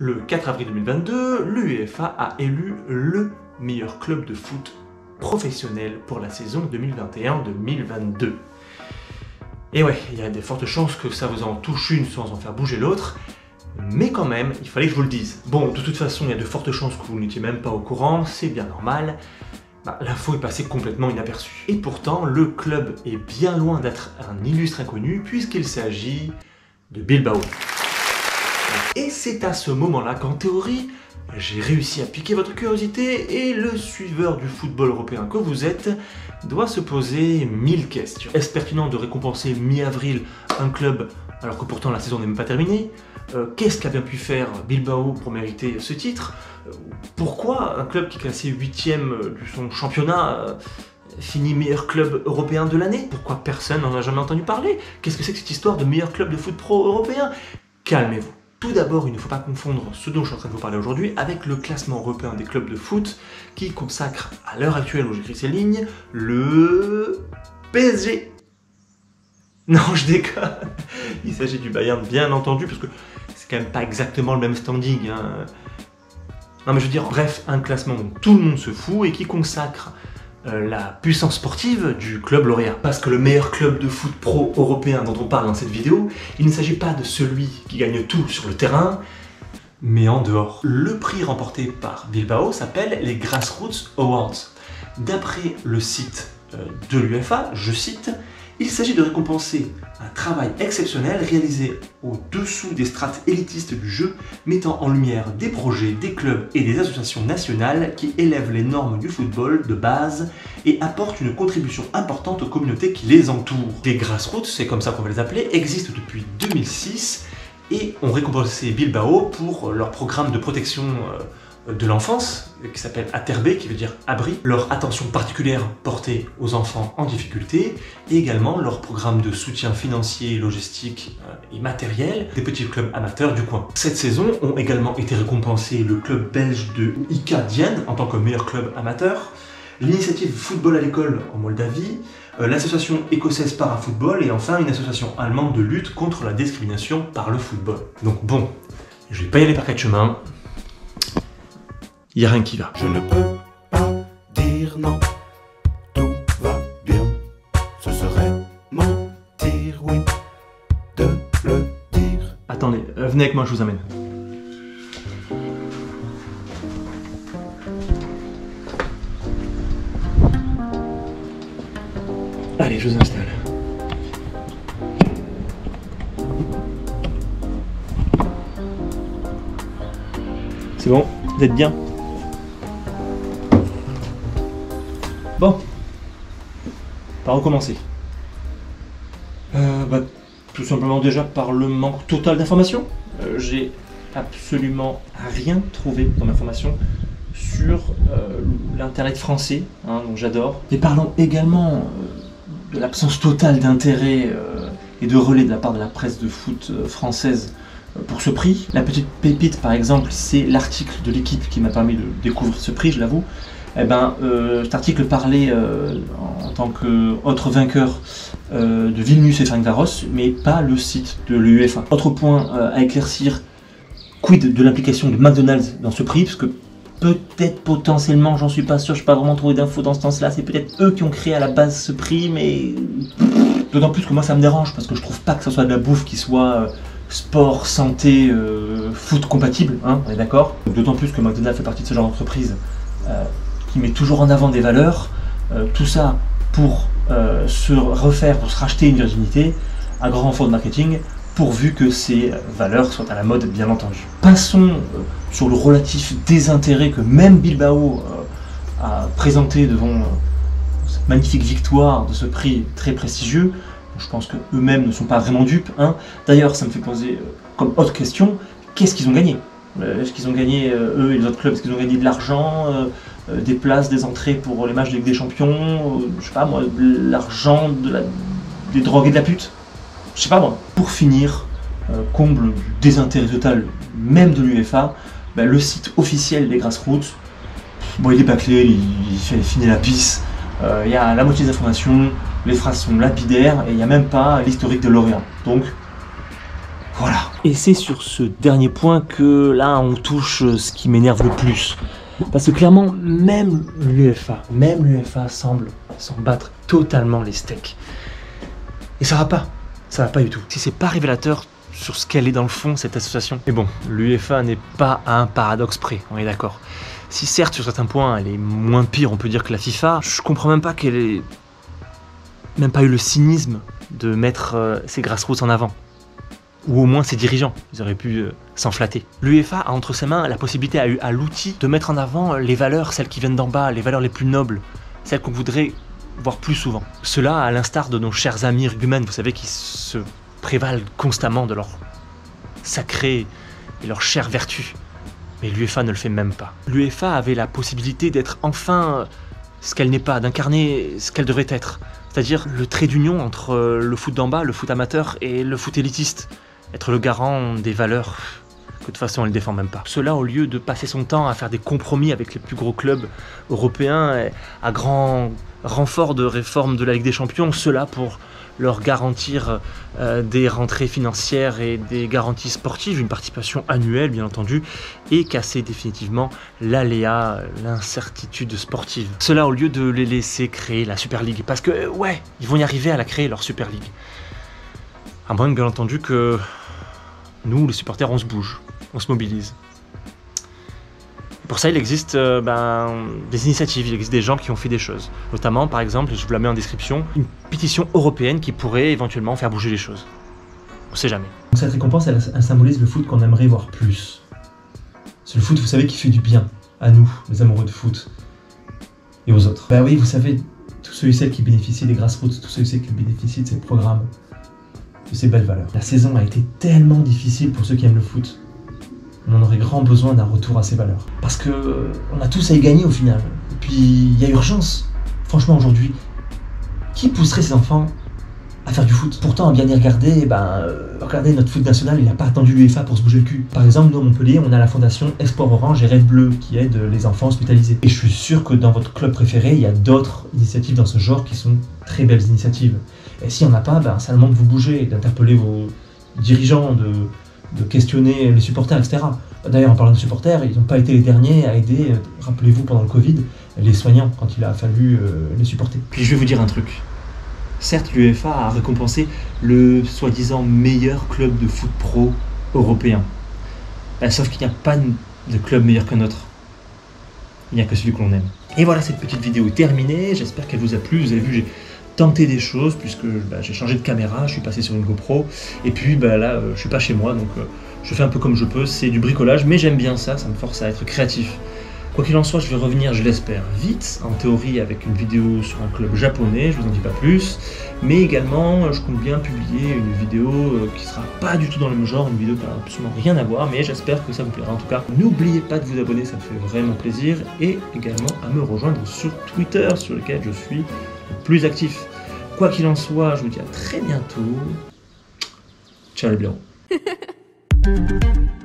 Le 4 avril 2022, l'UEFA a élu le meilleur club de foot professionnel pour la saison 2021-2022. Et ouais, il y a de fortes chances que ça vous en touche une sans en faire bouger l'autre, mais quand même, il fallait que je vous le dise. Bon, de toute façon, il y a de fortes chances que vous n'étiez même pas au courant, c'est bien normal. L'info est passée complètement inaperçue. Et pourtant, le club est bien loin d'être un illustre inconnu, puisqu'il s'agit de Bilbao. Et c'est à ce moment-là qu'en théorie, j'ai réussi à piquer votre curiosité et le suiveur du football européen que vous êtes doit se poser 1000 questions. Est-ce pertinent de récompenser mi-avril un club alors que pourtant la saison n'est même pas terminée? Qu'est-ce qu'a bien pu faire Bilbao pour mériter ce titre? Pourquoi un club qui est classé 8ème de son championnat finit meilleur club européen de l'année? Pourquoi personne n'en a jamais entendu parler? Qu'est-ce que c'est que cette histoire de meilleur club de foot pro européen? Calmez-vous. Tout d'abord, il ne faut pas confondre ce dont je suis en train de vous parler aujourd'hui avec le classement européen des clubs de foot qui consacre, à l'heure actuelle où j'écris ces lignes, le PSG. Non, je déconne. Il s'agit du Bayern, bien entendu, parce que c'est quand même pas exactement le même standing. Non, mais je veux dire, bref, un classement dont tout le monde se fout et qui consacre la puissance sportive du club lauréat. Parce que le meilleur club de foot pro européen dont on parle dans cette vidéo, il ne s'agit pas de celui qui gagne tout sur le terrain, mais en dehors. Le prix remporté par Bilbao s'appelle les Grassroots Awards. D'après le site de l'UEFA, je cite, il s'agit de récompenser un travail exceptionnel réalisé au-dessous des strates élitistes du jeu, mettant en lumière des projets, des clubs et des associations nationales qui élèvent les normes du football de base et apportent une contribution importante aux communautés qui les entourent. Les Grassroots, c'est comme ça qu'on va les appeler, existent depuis 2006 et ont récompensé Bilbao pour leur programme de protection de l'enfance, qui s'appelle Aterbe, qui veut dire abri, leur attention particulière portée aux enfants en difficulté, et également leur programme de soutien financier, logistique et matériel des petits clubs amateurs du coin. Cette saison ont également été récompensés le club belge de IK Diane en tant que meilleur club amateur, l'initiative Football à l'école en Moldavie, l'association écossaise Parafootball et enfin une association allemande de lutte contre la discrimination par le football. Donc bon, je vais pas y aller par quatre chemins. Il n'y a rien qui va. Je ne peux pas dire non, tout va bien. Ce serait mentir, oui, de le dire. Attendez, venez avec moi, je vous amène. Allez, je vous installe. C'est bon, vous êtes bien? Bon, par recommencer. Tout simplement déjà par le manque total d'informations. J'ai absolument rien trouvé dans l'information sur l'internet français, dont j'adore. Et parlons également de l'absence totale d'intérêt et de relais de la part de la presse de foot française pour ce prix. La petite pépite par exemple, c'est l'article de l'équipe qui m'a permis de découvrir ce prix, je l'avoue. Cet article parlait en tant qu'autre vainqueur de Vilnius et Ferencváros, mais pas le site de l'UEFA. Autre point à éclaircir, quid de l'implication de McDonald's dans ce prix, parce que peut-être potentiellement, j'en suis pas sûr, je n'ai pas vraiment trouvé d'infos dans ce sens-là, c'est peut-être eux qui ont créé à la base ce prix, mais d'autant plus que moi ça me dérange, parce que je trouve pas que ce soit de la bouffe qui soit sport, santé, foot compatible, on est d'accord. D'autant plus que McDonald's fait partie de ce genre d'entreprise qui met toujours en avant des valeurs, tout ça pour se refaire, pour se racheter une virginité à grand renfort de marketing, pourvu que ces valeurs soient à la mode, bien entendu. Passons sur le relatif désintérêt que même Bilbao a présenté devant cette magnifique victoire de ce prix très prestigieux. Je pense qu'eux-mêmes ne sont pas vraiment dupes. D'ailleurs, ça me fait poser comme autre question, qu'est-ce qu'ils ont gagné? Est-ce qu'ils ont gagné, eux et les autres clubs, est-ce qu'ils ont gagné de l'argent, des places, des entrées pour les matchs de Ligue des Champions, je sais pas moi, l'argent, des drogues et de la pute? Je sais pas moi. Pour finir, comble du désintérêt total, même de l'UEFA, le site officiel des Grassroots, bon, il est bâclé, il fait finir la pisse, il y a la moitié des informations, les phrases sont lapidaires et il n'y a même pas l'historique de lauréat. Donc, voilà. Et c'est sur ce dernier point que là on touche ce qui m'énerve le plus. Parce que clairement, même l'UEFA semble s'en battre totalement les steaks. Et ça va pas du tout. Si c'est pas révélateur sur ce qu'elle est dans le fond, cette association. Mais bon, l'UEFA n'est pas à un paradoxe près, on est d'accord. Si certes, sur certains points, elle est moins pire, on peut dire, que la FIFA, je comprends même pas qu'elle ait même pas eu le cynisme de mettre ses grassroots en avant. Ou au moins ses dirigeants, ils auraient pu s'en flatter. L'UEFA a entre ses mains la possibilité, a l'outil de mettre en avant les valeurs, celles qui viennent d'en bas, les valeurs les plus nobles, celles qu'on voudrait voir plus souvent. Cela à l'instar de nos chers amis rugbymen, vous savez, qui se prévalent constamment de leur sacré et leur chère vertu. Mais l'UEFA ne le fait même pas. L'UEFA avait la possibilité d'être enfin ce qu'elle n'est pas, d'incarner ce qu'elle devrait être. C'est-à-dire le trait d'union entre le foot d'en bas, le foot amateur et le foot élitiste. Être le garant des valeurs que de toute façon elle ne défend même pas. Cela au lieu de passer son temps à faire des compromis avec les plus gros clubs européens, à grand renfort de réforme de la Ligue des Champions, cela pour leur garantir des rentrées financières et des garanties sportives, une participation annuelle bien entendu, et casser définitivement l'aléa, l'incertitude sportive. Cela au lieu de les laisser créer la Super League, parce que ouais, ils vont y arriver à la créer leur Super League. À moins bien entendu que nous, les supporters, on se bouge, on se mobilise. Pour ça, il existe des initiatives, il existe des gens qui ont fait des choses. Notamment, par exemple, et je vous la mets en description, une pétition européenne qui pourrait éventuellement faire bouger les choses. On sait jamais. Cette récompense, elle symbolise le foot qu'on aimerait voir plus. C'est le foot, vous savez, qui fait du bien à nous, les amoureux de foot, et aux autres. Bah oui, vous savez, tous ceux et celles qui bénéficient des grassroots, tous ceux et celles qui bénéficient de ces programmes, de ces belles valeurs. La saison a été tellement difficile pour ceux qui aiment le foot. On en aurait grand besoin d'un retour à ces valeurs. Parce que on a tous à y gagner au final. Et puis il y a urgence. Franchement aujourd'hui, qui pousserait ses enfants à faire du foot? Pourtant à bien y regarder, regardez, notre foot national, il n'a pas attendu l'UEFA pour se bouger le cul. Par exemple, nous à Montpellier, on a la fondation Espoir Orange et Rêve Bleu qui aide les enfants hospitalisés. Et je suis sûr que dans votre club préféré, il y a d'autres initiatives dans ce genre qui sont très belles initiatives. Et s'il n'y en a pas, c'est le moment de vous bouger, d'interpeller vos dirigeants, de questionner les supporters, etc. D'ailleurs, en parlant de supporters, ils n'ont pas été les derniers à aider, rappelez-vous, pendant le Covid, les soignants, quand il a fallu les supporter. Puis je vais vous dire un truc. Certes, l'UEFA a récompensé le soi-disant meilleur club de foot pro européen. Sauf qu'il n'y a pas de club meilleur qu'un autre. Il n'y a que celui que l'on aime. Et voilà, cette petite vidéo est terminée. J'espère qu'elle vous a plu. Vous avez vu, j'ai tenté des choses puisque j'ai changé de caméra, je suis passé sur une GoPro. Et puis là, je suis pas chez moi, donc je fais un peu comme je peux. C'est du bricolage, mais j'aime bien ça, ça me force à être créatif. Quoi qu'il en soit, je vais revenir, je l'espère, vite, en théorie avec une vidéo sur un club japonais, je vous en dis pas plus, mais également, je compte bien publier une vidéo qui sera pas du tout dans le même genre, une vidéo qui n'a absolument rien à voir, mais j'espère que ça vous plaira en tout cas. N'oubliez pas de vous abonner, ça me fait vraiment plaisir, et également à me rejoindre sur Twitter, sur lequel je suis le plus actif. Quoi qu'il en soit, je vous dis à très bientôt. Ciao les blaireaux.